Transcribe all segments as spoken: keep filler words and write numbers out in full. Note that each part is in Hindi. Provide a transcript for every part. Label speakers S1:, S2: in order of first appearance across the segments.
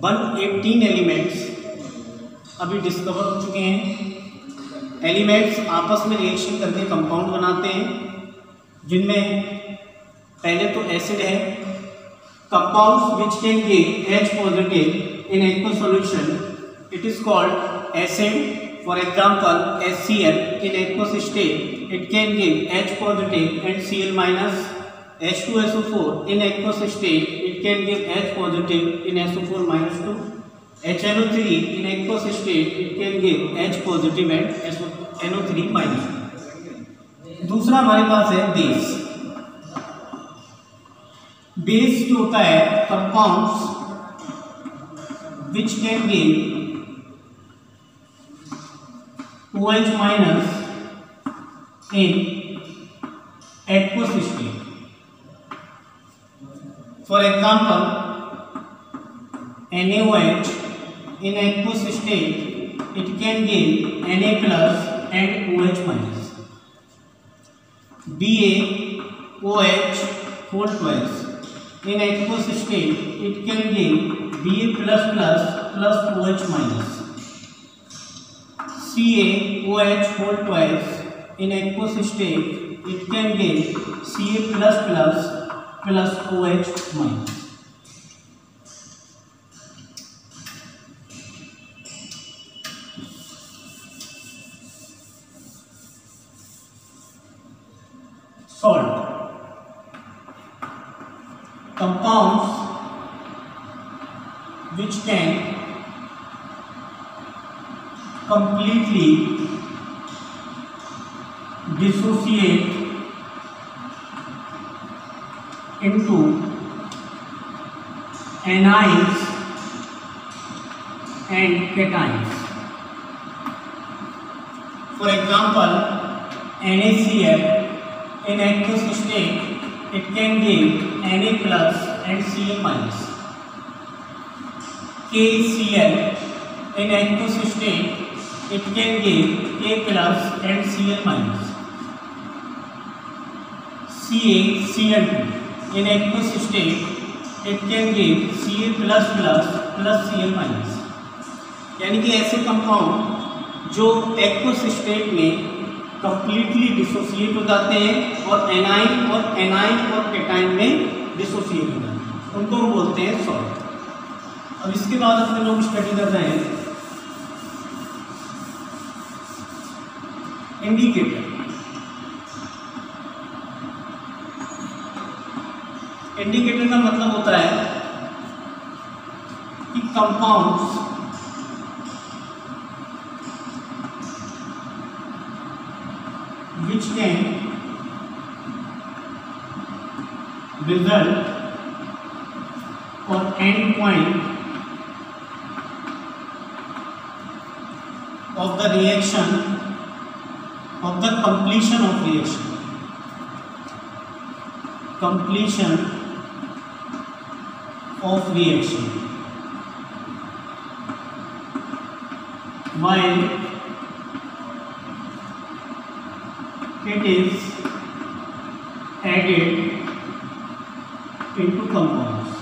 S1: वन एटीन एलिमेंट्स अभी डिस्कवर हो चुके हैं। एलिमेंट्स आपस में रिएक्शन करके कंपाउंड बनाते हैं, जिनमें पहले तो एसिड है। Compounds which can give H positive in aqueous solution it is called acid. For example, HCl in aqueous state it can give H positive and Cl minus. H two S O four in aqueous state it can give H positive in S O four minus two. H N O three in aqueous state it can give H positive and N O three minus. दूसरा हमारे पास है बेस। बेस जो होता है compounds which can give OH minus in aqueous state. For example, NaOH in aqueous state it can give Na plus and OH minus. BaOH whole twice in aqueous state it can give Ba plus plus plus OH minus. CaOH whole twice in aqueous state it can give Ca plus plus plus OH minus. Salt. Compounds which can completely dissociate into anions and cations. For example, NaCl in aqueous state it can give Na plus and Cl minus. KCl in aqueous state it can give K plus and Cl minus. CaCl two in aqueous state it can give Ca plus plus plus Cl minus. यानी कि ऐसे कंपाउंड जो एक्वस स्टेट में कंप्लीटली डिसोसिएट हो जाते हैं और एनाइन और एनाइन और कैटाइन में डिसोसिएट हो जाते हैं, उनको हम बोलते हैं सॉल्ट। अब इसके बाद अपने लोग स्टडी कर रहे हैं इंडिकेटर। इंडिकेटर का मतलब होता है कि compounds which can result or end point of the reaction of the completion of reaction completion of reaction while it is added into compounds।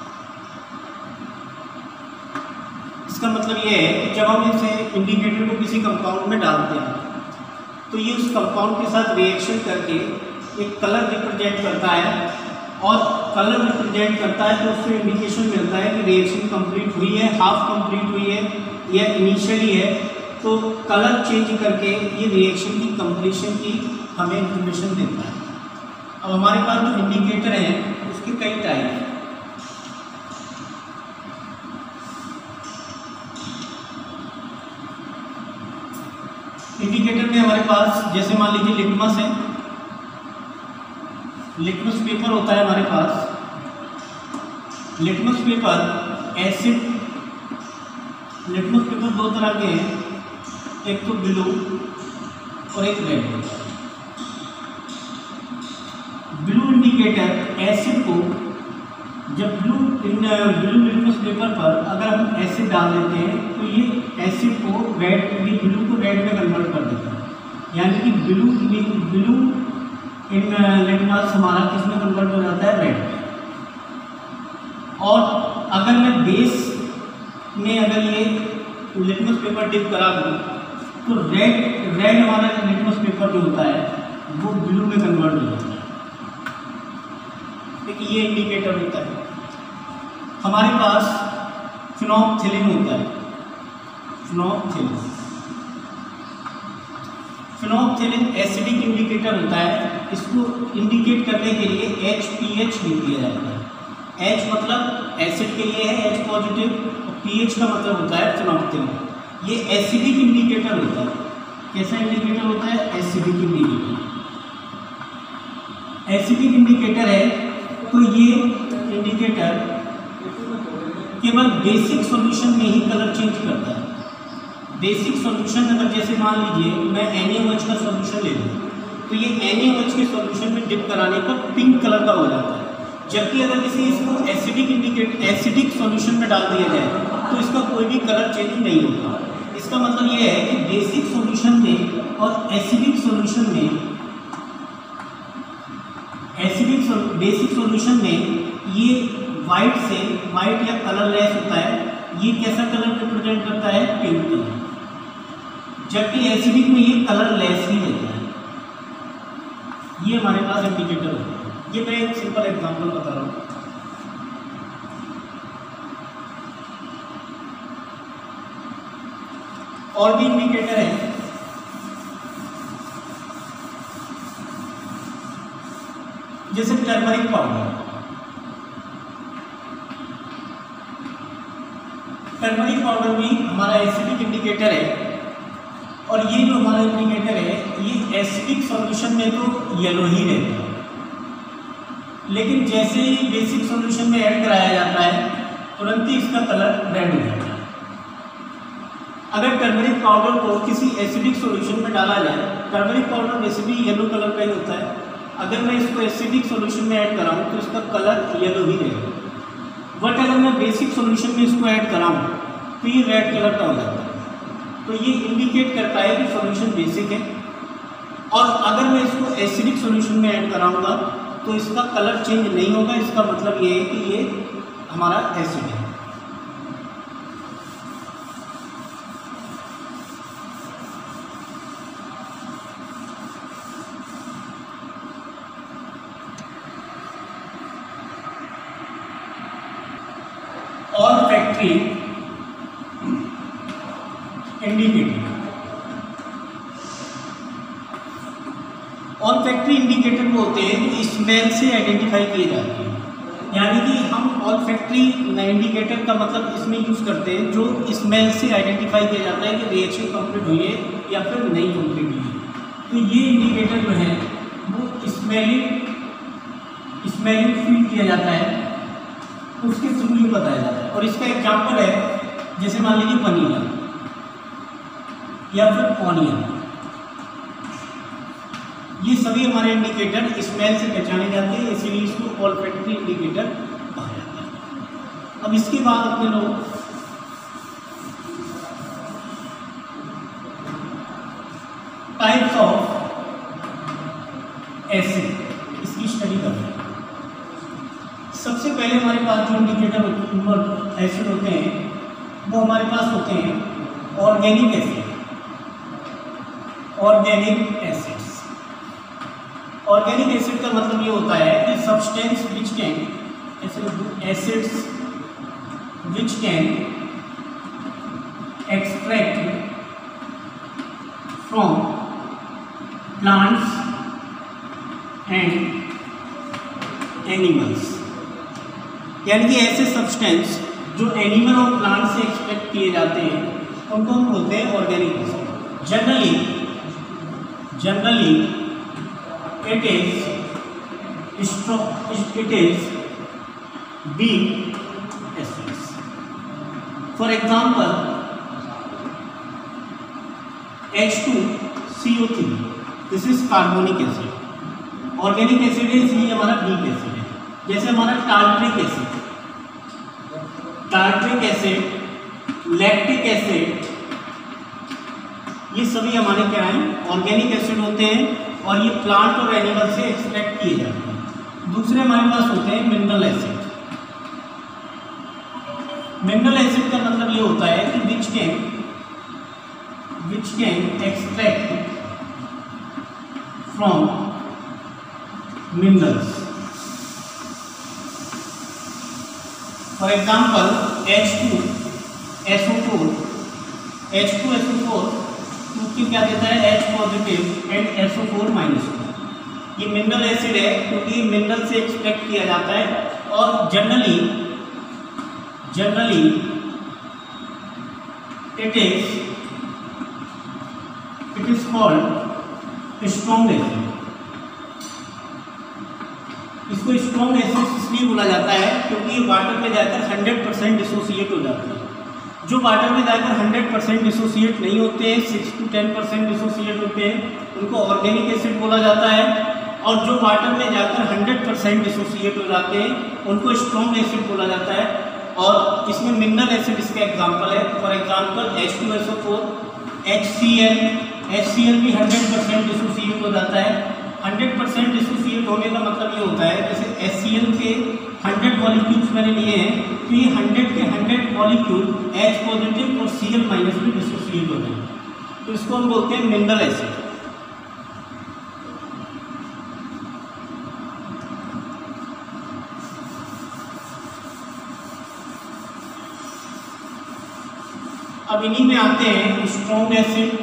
S1: इसका मतलब ये है कि जब हम इसे इंडिकेटर को किसी कंपाउंड में डालते हैं तो ये उस कंपाउंड के साथ रिएक्शन करके एक कलर रिप्रेजेंट करता है, और कलर रिप्रेजेंट करता है तो उससे इंडिकेशन मिलता है कि रिएक्शन कंप्लीट हुई है, हाफ कंप्लीट हुई है या इनिशियली है। तो कलर चेंज करके ये रिएक्शन की कंप्लीशन की हमें इंफॉर्मेशन देता है। अब हमारे पास जो इंडिकेटर है उसके कई टाइप हैं। इंडिकेटर में हमारे पास जैसे मान लीजिए लिटमस है, लिटमस पेपर होता है हमारे पास। Litmus paper acid, litmus paper दो तरह के हैं, एक तो ब्लू और एक रेड। ब्लू इंडिकेटर एसिड को, जब ब्लू ब्लू लिटमस पेपर पर अगर हम एसिड डाल देते हैं तो ये एसिड को रेड, ब्लू को रेड में कन्वर्ट कर देता है। यानी कि ब्लू ब्लू इन लिटमस हमारा किस में कन्वर्ट हो जाता है, रेड। और अगर मैं बेस में अगर ये लिटमस पेपर डिप करा दूँ तो रेड रेड हमारा लिटमस पेपर जो होता है वो ब्लू में कन्वर्ट हो जाता है। देखिए ये इंडिकेटर होता है। हमारे पास फिनोप्थिलीन होता है, फिनोप्थिलीन फिनोप्थिलीन एसिडिक इंडिकेटर होता है। इसको इंडिकेट करने के लिए एच पी एच लिख दिया जाता है। एच मतलब एसिड के लिए है एच पॉजिटिव, और पी एच का मतलब होता है फिनोप्थिलीन। ये एसिडिक इंडिकेटर होता है। कैसा इंडिकेटर होता है? Acidic indicator. एसिडिक इंडिकेटर है तो ये इंडिकेटर केवल बेसिक सॉल्यूशन में ही कलर चेंज करता है। बेसिक सॉल्यूशन अगर जैसे मान लीजिए मैं एन ए ओ एच का सॉल्यूशन ले लूँ तो ये एन ए ओ एच के सॉल्यूशन में डिप कराने पर पिंक कलर का हो जाता है। जबकि अगर किसी इसको एसिडिक इंडिकेट एसिडिक सॉल्यूशन में डाल दिया जाए तो इसका कोई भी कलर चेंज नहीं होता। इसका मतलब ये है कि बेसिक सॉल्यूशन में और एसिडिक सॉल्यूशन में एसिडिक बेसिक सॉल्यूशन में ये वाइट से वाइट या कलरलेस होता है। ये कैसा कलर रिप्रेजेंट करता है? Pink colour. जबकि एसिडिक में ये कलरलेस ही रहता है। ये हमारे पास इंडिकेटर होता है। ये मैं एक सिंपल एग्जांपल बता रहा हूँ। और भी इंडिकेटर है, जैसे टर्मरिक पाउडर। टर्मरिक पाउडर भी हमारा एसिडिक इंडिकेटर है, और ये जो हमारा इंडिकेटर है ये एसिडिक सॉल्यूशन में तो येलो ही रहता है, लेकिन जैसे ही बेसिक सॉल्यूशन में ऐड कराया जाता है तुरंत ही इसका कलर रेड हो जाता है। अगर टर्मरिक पाउडर को किसी एसिडिक सॉल्यूशन में डाला जाए, turmeric powder basically yellow colour का ही होता है, अगर मैं इसको एसिडिक सॉल्यूशन में ऐड कराऊं तो इसका कलर येलो ही रहेगा। बट अगर मैं बेसिक सॉल्यूशन में इसको ऐड कराऊं तो ये रेड कलर का हो जाता है। तो ये इंडिकेट करता है कि सॉल्यूशन बेसिक है, और अगर मैं इसको एसिडिक सॉल्यूशन में ऐड कराऊंगा तो इसका कलर चेंज नहीं होगा। इसका मतलब ये है कि ये हमारा एसिड है। और फैक्ट्री इंडिकेटर और फैक्ट्री इंडिकेटर वो होते हैं जो स्मेल से आइडेंटिफाई किए जाते हैं। यानी कि हम ऑल फैक्ट्री इंडिकेटर का मतलब इसमें यूज़ करते हैं जो स्मेल से आइडेंटिफाई किया जाता है कि रिएक्शन कंप्लीट हुई है या फिर नहीं कंप्लीट हुई है। तो ये इंडिकेटर जो है वो स्मेलिंग स्मेलिंग फील किया जाता है, उसके थ्रू ही बताया जाता है। और इसका एग्जाम्पल है जैसे मान लीजिए वनीला या फिर ऑनियन, ये सभी हमारे इंडिकेटर स्मेल से पहचाने जाते हैं, इसीलिए इसको ऑल्फैक्टरी इंडिकेटर कहा जाता है। अब इसके बाद अपने लोग टाइप्स ऑफ एसिड इसकी स्टडी कर रहे हैं। सबसे पहले हमारे पास जो इंडिकेटर एसिड होते हैं वो हमारे पास होते हैं organic acid. Organic acids organic acid का मतलब ये होता है कि substance which can acids which can extract from plants and animals. यानी कि ऐसे सब्सटेंस जो एनिमल और प्लांट से एक्सट्रैक्ट किए जाते हैं उनको हम बोलते हैं organic acid. Generally generally it is it is weak acids. For example, H two C O three, this is carbonic acid. Organic acid है इसलिए हमारा weak एसिड है। जैसे हमारा tartaric acid, tartaric acid, lactic acid, ये सभी हमारे क्या हैं? ऑर्गेनिक एसिड होते हैं और ये प्लांट और एनिमल से एक्सट्रैक्ट किए जाते हैं। दूसरे हमारे पास होते हैं मिनरल एसिड। मिनरल एसिड का मतलब ये होता है कि which can which can extract from minerals. For example H two S O four H two S O four क्योंकि क्या देता है H positive and S O four minus two. ये मिनरल एसिड है क्योंकि मिनरल से एक्सट्रैक्ट किया जाता है और generally generally it is it is called strong acid. इसको स्ट्रॉन्ग एसिड इसलिए बोला जाता है क्योंकि ये वाटर में जाकर हंड्रेड परसेंट डिसोसिएट हो जाते हैं। जो वाटर में जाकर हंड्रेड परसेंट डिसोसिएट नहीं होते हैं, six to ten percent dissociate होते हैं, उनको ऑर्गेनिक एसिड बोला जाता है। और जो वाटर में जाकर हंड्रेड परसेंट डिसोसिएट हो जाते हैं उनको स्ट्रॉन्ग एसिड बोला जाता है। और इसमें मिनरल एसिड इसका एग्जांपल है। For example H two S O four, H C L H C L भी हंड्रेड परसेंट डिसोसिएट हो जाता है। हंड्रेड परसेंट डिसोसिएट होने का मतलब ये होता है जैसे एच सी एल के हंड्रेड मॉलिक्यूल्स मैंने लिए हैं तो ये हंड्रेड के हंड्रेड मॉलिक्यूल H पॉजिटिव और Cl माइनस में डिसोसिएट हो जाएंगे, तो इसको हम बोलते हैं मिनरल एसिड। अब इन्हीं में आते हैं strong acid,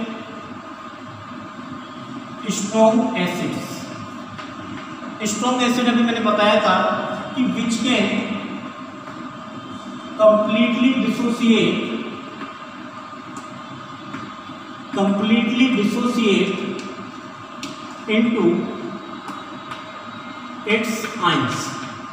S1: strong acids. Strong acid अभी मैंने बताया था कि which can completely dissociate completely dissociate into its ions.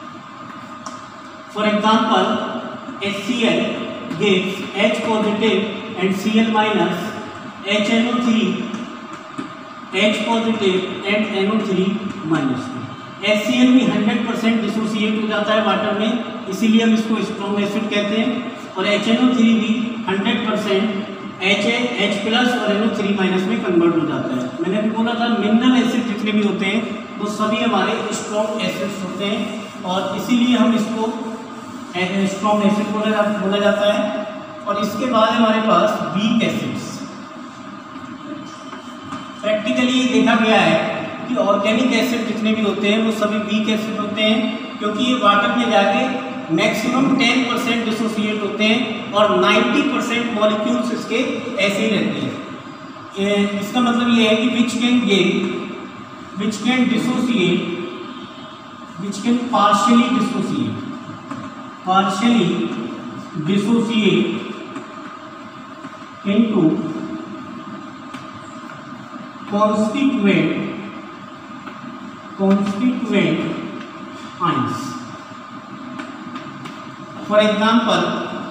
S1: For example H C L gives H positive and Cl minus, H N O three H positive and N O three minus। H C l भी हंड्रेड परसेंट डिसोसिएट हो जाता है वाटर में, इसीलिए हम इसको स्ट्रॉन्ग एसिड कहते हैं। और H N O three भी hundred percent H H plus और N O three माइनस में कन्वर्ट हो जाता है। मैंने अभी बोला था मिनरल एसिड जितने भी होते हैं वो सभी हमारे स्ट्रॉन्ग एसिड्स होते हैं और इसीलिए हम इसको स्ट्रॉन्ग एसिड बोला जा, बोला जाता है। और इसके बाद हमारे पास वीक एसिड्स। प्रैक्टिकली देखा गया है कि ऑर्गेनिक एसिड जितने भी होते हैं वो सभी वीक एसिड होते हैं क्योंकि ये वाटर में जाके मैक्सिमम टेन परसेंट डिसोसिएट होते हैं और नाइन्टी परसेंट मॉलिक्यूल्स इसके ऐसे ही रहते हैं। इसका मतलब ये है कि which can gain which can dissociate which can partially dissociate partially dissociate into constituent constituent ions। For example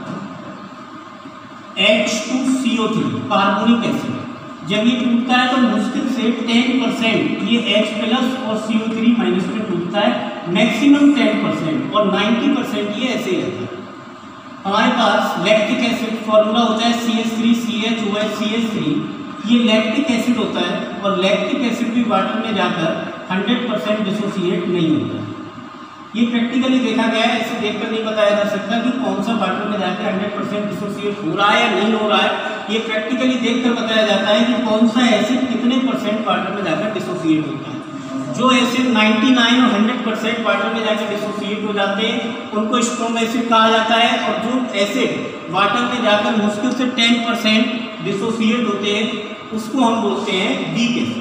S1: H two C O three carbonic acid जब ये टूटता है तो मुश्किल से टेन परसेंट ये H प्लस और C O थ्री माइनस में टूटता है, मैक्सिमम टेन परसेंट और नाइन्टी परसेंट ये ऐसे ही रहता है। हमारे पास लैक्टिक एसिड फॉर्मूला होता है C H three C H O H C H three, ये लैक्टिक एसिड होता है और लैक्टिक एसिड भी वाटर में जाकर हंड्रेड परसेंट डिसोसिएट नहीं होता है। ये प्रैक्टिकली देखा गया है, ऐसे देखकर नहीं बताया जा सकता कि कौन सा वाटर में जाकर हंड्रेड परसेंट डिसोसिएट हो रहा है या नहीं हो रहा है। ये प्रैक्टिकली देखकर बताया जाता है कि कौन सा एसिड कितने परसेंट वाटर में जाकर डिसोसिएट होता है। जो एसिड नाइन्टी नाइन और हंड्रेड परसेंट वाटर में जाकर डिसोसिएट हो जाते हैं उनको स्ट्रॉन्ग एसिड कहा जाता है और जो एसिड वाटर में जाकर मुश्किल से टेन परसेंट डिसोसिएट होते हैं उसको हम बोलते हैं weak acid.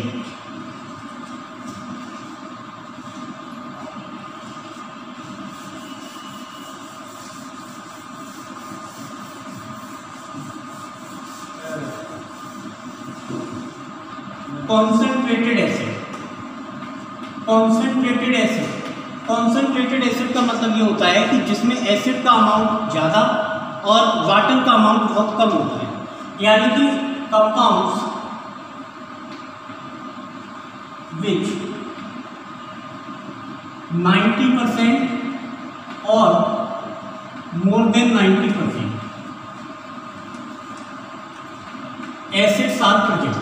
S1: Concentrated acid concentrated acid concentrated acid का मतलब ये होता है कि जिसमें एसिड का अमाउंट ज़्यादा और वाटर का अमाउंट बहुत कम होता है, यानी कि कंपाउंड्स विच नाइन्टी परसेंट और more than ninety percent acids are present.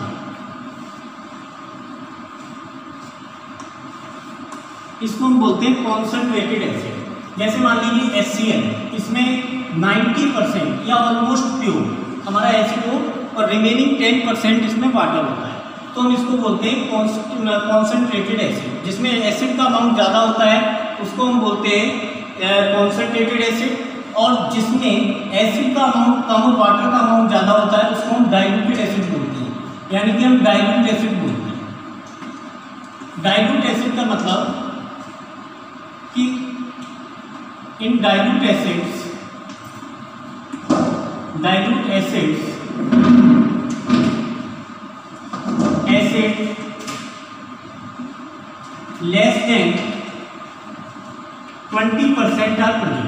S1: इसको हम बोलते हैं कॉन्सेंट्रेटेड एसिड। जैसे मान लीजिए एच सी एल, इसमें नब्बे परसेंट या ऑलमोस्ट प्योर हमारा एसिड हो और रिमेनिंग टेन परसेंट इसमें वाटर होता है, तो हम इसको बोलते हैं कॉन्सेंट्रेटेड एसिड। जिसमें एसिड का अमाउंट ज़्यादा होता है उसको हम बोलते हैं कॉन्सेंट्रेटेड एसिड, और जिसमें एसिड का अमाउंट कम और वाटर का अमाउंट ज़्यादा होता है उसको हम डाइल्यूटेड एसिड बोलते हैं, यानी कि हम डाइल्यूट एसिड बोलते हैं। डाइल्यूट एसिड का मतलब कि in dilute acids dilute acids acid less than twenty percent are present.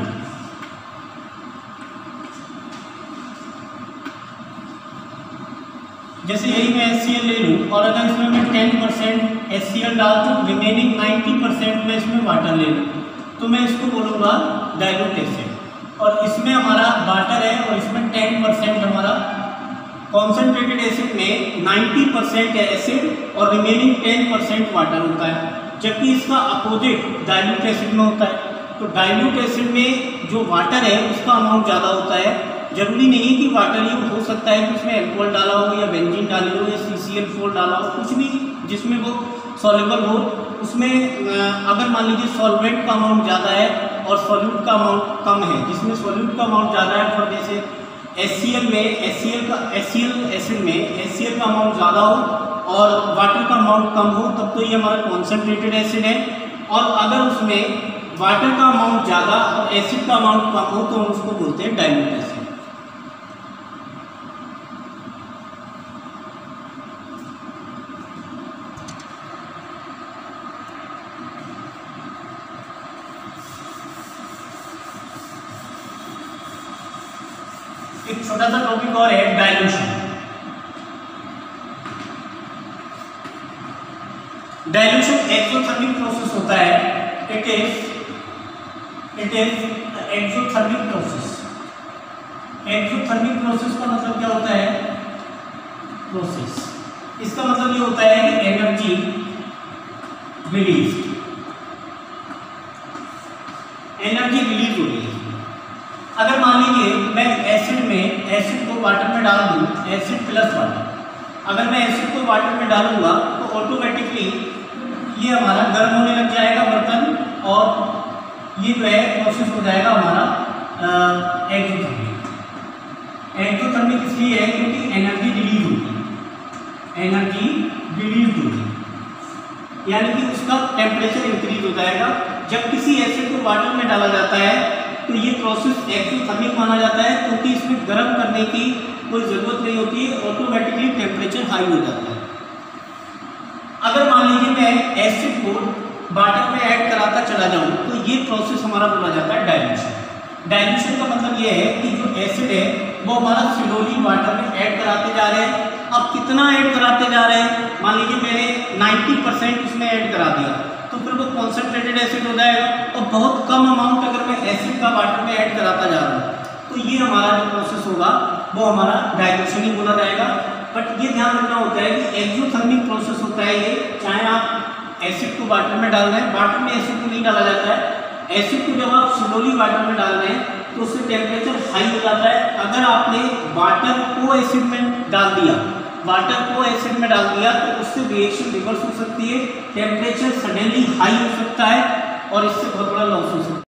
S1: जैसे यही मैं एच सी एल ले लूँ और अगर इसमें मैं ten percent H C L डाल दूँ, रिमेनिंग नाइन्टी परसेंट में इसमें वाटर ले लूँ, तो मैं इसको बोलूँगा डाइल्यूट एसिड। और इसमें हमारा वाटर है और इसमें टेन परसेंट हमारा कॉन्सेंट्रेटेड एसिड में नाइन्टी परसेंट एसिड और रिमेनिंग टेन परसेंट वाटर होता है, जबकि इसका अपोजिट डाइल्यूट एसिड में होता है। तो डाइल्यूट एसिड में जो वाटर है उसका अमाउंट ज़्यादा होता है। जरूरी नहीं कि वाटर ही हो सकता है कि उसमें एल्कोहल डाला हो या बेंजीन डाली हो या सी सी एल फोर डाला हो, कुछ भी जिसमें वो सॉल्युबल हो। उसमें अगर मान लीजिए सॉल्वेंट का अमाउंट ज़्यादा है और सॉल्यूट का अमाउंट कम है, जिसमें सॉल्यूट का अमाउंट ज़्यादा है, फॉर जैसे एच सी एल में एच सी एल का एच सी एल एसिड में एच सी एल का अमाउंट ज़्यादा हो और वाटर का अमाउंट कम हो, तब तो ये हमारा कॉन्सेंट्रेटेड एसिड है। और अगर उसमें वाटर का अमाउंट ज़्यादा और एसिड का अमाउंट कम हो तो हम उसको बोलते हैं डाइल्यूट एसिड। एक छोटा सा टॉपिक और है डाइल्यूशन। डाइल्यूशन एक्सोथर्मिक प्रोसेस होता है। It is it is exothermic process. Exothermic process का मतलब क्या होता है? प्रोसेस, इसका मतलब ये होता है कि एनर्जी रिलीज एनर्जी रिलीज हो रही है। अगर मान लीजिए मैं एसिड में एसिड को वाटर में डाल दूं, एसिड प्लस वाटर, अगर मैं एसिड को वाटर में डालूंगा तो ऑटोमेटिकली ये हमारा गर्म होने लग जाएगा बर्तन, और ये जो है प्रोसेस हो जाएगा हमारा एक्सोथर्मिक। एक्सोथर्मिक इसलिए है क्योंकि एनर्जी रिलीज होगी एनर्जी रिलीज होगी यानी कि उसका टेम्परेचर इंक्रीज हो जाएगा। जब किसी एसिड को वाटर में डाला जाता है तो ये प्रोसेस एक्सोथर्मिक माना जाता है, क्योंकि इसमें गर्म करने की कोई ज़रूरत नहीं होती है, ऑटोमेटिकली टेम्परेचर हाई हो जाता है। अगर मान लीजिए मैं एसिड को वाटर में ऐड कराता चला जाऊं तो ये प्रोसेस हमारा बोला जाता है डाइल्यूशन। डाइल्यूशन का मतलब ये है कि जो एसिड है वो हमारा स्लोली वाटर में ऐड कराते जा रहे हैं। अब कितना ऐड कराते जा रहे हैं? मान लीजिए मैंने नाइन्टी परसेंट उसमें ऐड करा दिया तो फिर वो कॉन्सेंट्रेटेड एसिड हो जाएगा, और बहुत कम अमाउंट अगर मैं एसिड का वाटर में ऐड कराता जा रहा हूँ तो ये हमारा जो प्रोसेस होगा वो हमारा डाइल्यूशन ही बोला जाएगा। बट ये ध्यान रखना होता है कि एक्सोथर्मिक प्रोसेस होता है ये, चाहे आप एसिड को वाटर में डाल रहे हैं, वाटर में एसिड को नहीं डाला जाता है। एसिड को जब आप स्लोली वाटर में डाल रहे हैं तो उससे टेम्परेचर हाई हो जाता है। अगर आपने वाटर को एसिड में डाल दिया वाटर को एसिड में डाल दिया तो उससे रिएक्शन रिवर्स हो सकती है, टेम्परेचर सडनली हाई हो सकता है और इससे बहुत बड़ा लॉस हो सकता है।